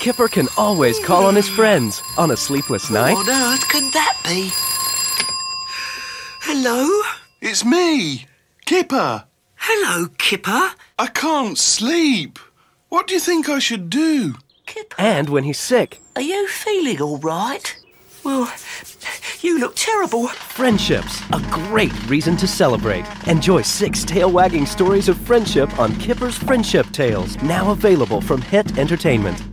Kipper can always call on his friends on a sleepless night. What on earth can that be? Hello? It's me, Kipper. Hello, Kipper. I can't sleep. What do you think I should do? Kipper, And when he's sick, are you feeling all right? Well, you look terrible. friendships, a great reason to celebrate. Enjoy 6 tail-wagging stories of friendship on Kipper's Friendship Tales, now available from Hit Entertainment.